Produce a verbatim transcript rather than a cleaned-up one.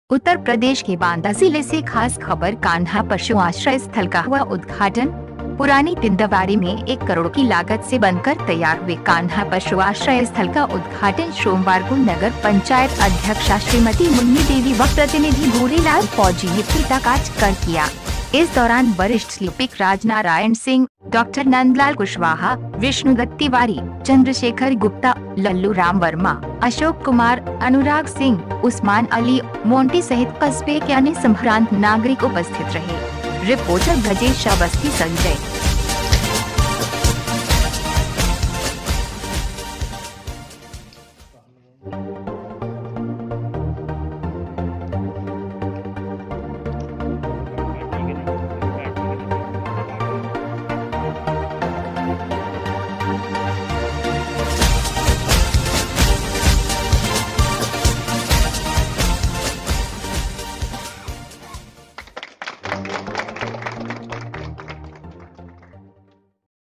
उत्तर प्रदेश के बांदा जिले से खास खबर। कान्हा पशु आश्रय स्थल का हुआ उद्घाटन। पुरानी तिंदावाड़ी में एक करोड़ की लागत से बनकर तैयार हुए कान्हा पशु आश्रय स्थल का उद्घाटन सोमवार को नगर पंचायत अध्यक्षा श्रीमती मुन्नी देवी व प्रतिनिधि भूरीलाल फौजी ने फीताकाट कर किया। इस दौरान वरिष्ठ शिल्पी राजनारायण सिंह, डॉक्टर नंदलाल कुशवाहा, विष्णुदत्त तिवारी, चंद्रशेखर गुप्ता, लल्लू राम वर्मा, अशोक कुमार, अनुराग सिंह, उस्मान अली, मोंटी सहित कस्बे के अन्य संभ्रांत नागरिक उपस्थित रहे। रिपोर्टर ब्रजेश अवस्थी, संजय।